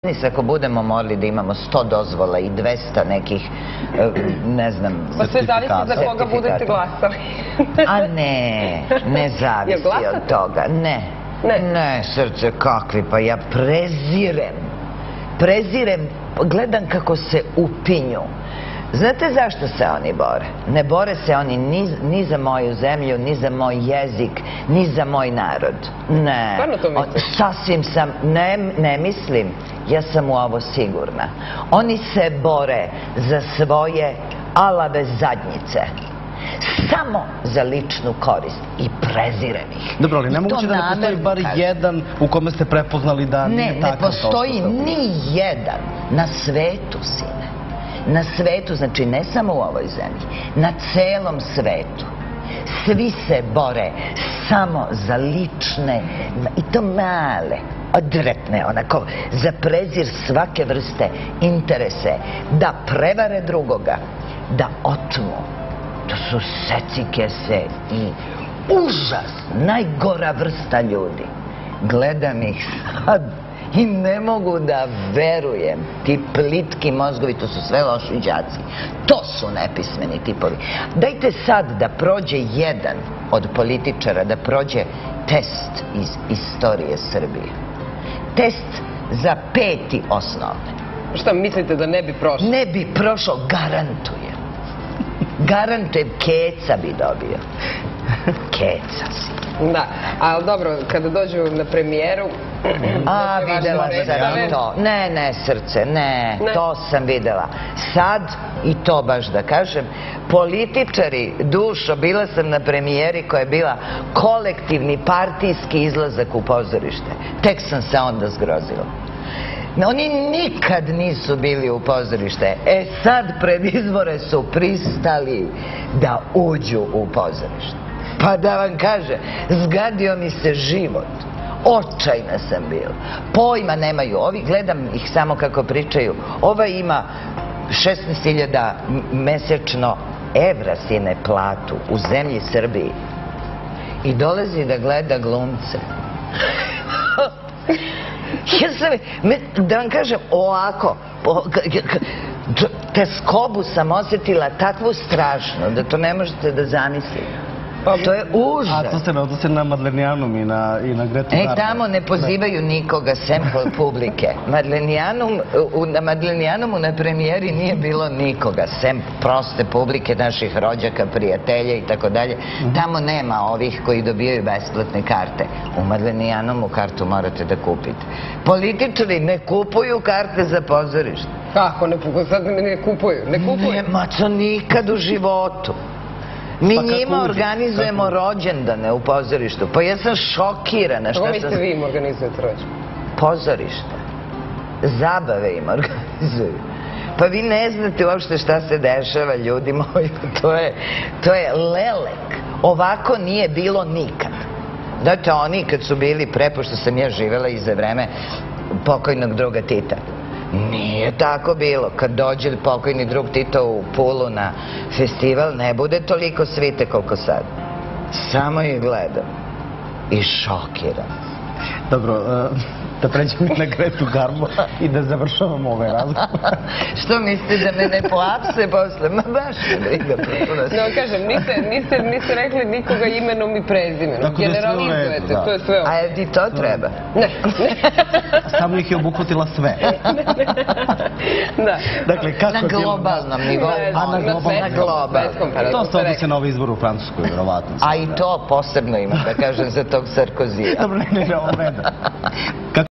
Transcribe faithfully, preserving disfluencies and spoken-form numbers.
Ako budemo morali da imamo sto dozvola i dvesta nekih, ne znam, pa sve zavisi za koga budete glasali. A ne, ne zavisi od toga, ne. Ne, srce, kakvi, pa ja prezirem. Prezirem, gledam kako se upinju. Znate zašto se oni bore? Ne bore se oni ni za moju zemlju, ni za moj jezik, ni za moj narod. Ne. Stvarno to misliš? Sasvim sam, ne mislim, ja sam u ovo sigurna. Oni se bore za svoje alave zadnjice. Samo za ličnu korist i prezirem ih. Dobro, ali nemoguće da ne postoji bar jedan u kome ste prepoznali da nije takav. Ne, ne postoji ni jedan na svetu, sine. Na svetu, znači ne samo u ovoj zemlji, na celom svetu. Svi se bore samo za lične, i to male, odvratne, onako, za prezir svake vrste interese, da prevare drugoga, da otmu. To su secikese i užas, najgora vrsta ljudi. Gledam ih sad i ne mogu da verujem. Ti plitki mozgovi, to su sve loši đaci. To su nepismeni tipovi. Dajte sad da prođe jedan od političara, da prođe test iz istorije Srbije. Test za peti osnovne. Šta mislite da ne bi prošao? Ne bi prošao, garantujem. Garantujem, keca bi dobio. Keca si. Da, ali dobro, kada dođu na premijeru... A, videla sam i to. Ne, ne, srce, ne, to sam videla. Sad, i to baš da kažem, političari, dušo, bila sam na premijeri koja je bila kolektivni partijski izlazak u pozorište. Tek sam se onda zgrozila. Oni nikad nisu bili u pozorište. E sad pred izbore su pristali da uđu u pozorište. Pa da vam kaže, zgadio mi se život. Očajna sam bila. Pojma nemaju. Ovi, gledam ih samo kako pričaju. Ova ima šesnaest hiljada mesečno evra, sine, platu u zemlji Srbiji. I dolazi da gleda glumce. Ja sam, da vam kažem, ovako, teskobu sam osjetila takvu strašnu da to ne možete da zamislite. To je užas. A to se ne odnosi na Madlenijanum i na Gretu Garbo. E, tamo ne pozivaju nikoga sem publike. Na Madlenijanumu na premijeri nije bilo nikoga sem proste publike, naših rođaka, prijatelja i tako dalje. Tamo nema ovih koji dobijaju besplatne karte. U Madlenijanumu kartu morate da kupite. Političari ne kupuju karte za pozorište. Kako ne kupuju? Sad ne kupuju? Ne kupuju? Ne, maco, nikad u životu. Mi njima organizujemo rođendane u pozorištu. Pa ja sam šokirana. Kako mislite vi im organizujete rođendane? Pozorište. Zabave im organizuju. Pa vi ne znate uopšte šta se dešava, ljudi moji. To je lelek. Ovako nije bilo nikad. Znate, oni kad su bili pre, pošto sam ja živela i za vreme pokojnog druga Tita. Nije tako bilo. Kad dođe pokojni drug Tito u Pulu na festival, ne bude toliko svite koliko sad. Samo ih gledam. I šokiram. Dobro, da pređemo na Gretu Garbo i da završavamo ovaj razgovor. Što mislite da me ne poapse posle? Ma baš me briga. No, kažem, niste rekli nikoga imenom i prezimenom. Generalizujete, to je sve ovo. A je ti to treba? Ne. Samo ih je obuhvatila sve. Da. Na globalnom nivou. A na globalnom. To se odnosi na ovaj izbor u Francuskoj, vjerovatno. A i to posebno imam, da kažem, za tog Sarkozija. Dobro, ne, ne, ovo vreda.